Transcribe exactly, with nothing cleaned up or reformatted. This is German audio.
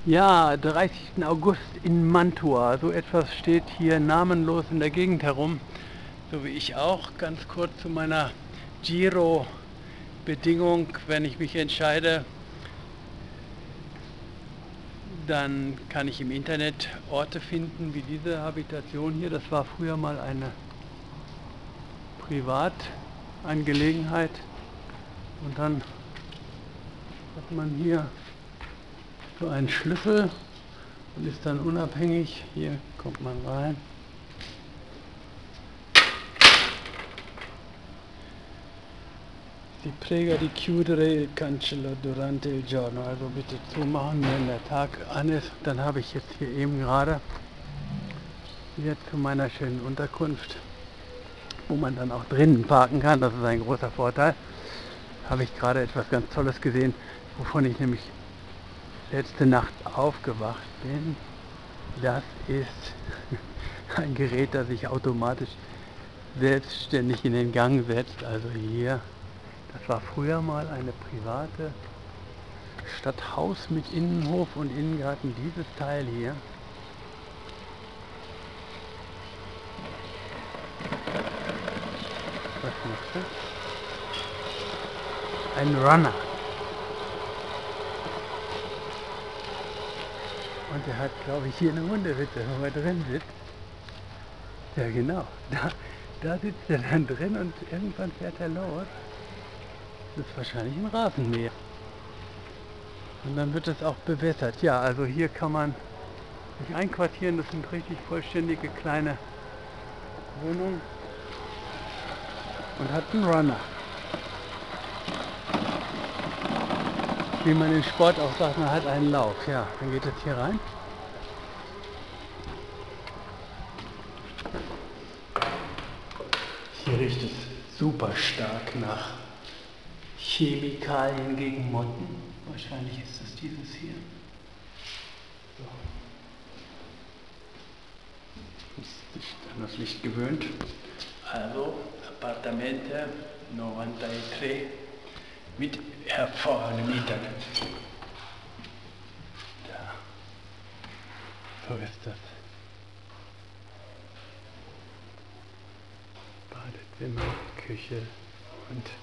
Ja, dreißigsten August in Mantua. So etwas steht hier namenlos in der Gegend herum. So wie ich auch. Ganz kurz zu meiner Giro-Bedingung. Wenn ich mich entscheide, dann kann ich im Internet Orte finden wie diese Habitation hier. Das war früher mal eine Privatangelegenheit. Und dann hat man hier so einen Schlüssel und ist dann unabhängig. Hier kommt man rein. Die Prega di chiudere il cancello durante il giorno, also bitte zumachen, wenn der Tag an ist. Dann habe ich jetzt hier eben gerade hier zu meiner schönen Unterkunft, wo man dann auch drinnen parken kann, das ist ein großer Vorteil, habe ich gerade etwas ganz Tolles gesehen, wovon ich nämlich letzte Nacht aufgewacht bin. Das ist ein Gerät, das sich automatisch selbstständig in den Gang setzt. Also hier, das war früher mal eine private Stadthaus mit Innenhof und Innengarten. Dieses Teil hier, was macht das? Ein Runner. Und der hat, glaube ich, hier eine Hundehütte, wo er drin sitzt. Ja genau, da, da sitzt er dann drin und irgendwann fährt er los. Das ist wahrscheinlich ein Rasenmäher. Und dann wird es auch bewässert. Ja, also hier kann man sich einquartieren. Das sind richtig vollständige kleine Wohnungen. Und hat einen Runner. Wie man im Sport auch sagt, man hat einen Lauf. Ja, dann geht es hier rein. Hier riecht es super stark nach Chemikalien gegen Motten. Wahrscheinlich ist es dieses hier. So. Ist sich an das Licht gewöhnt. Also Appartamente neunundneunzig mit hervorragendem Internet. Da. So ist das. Badezimmer, Küche und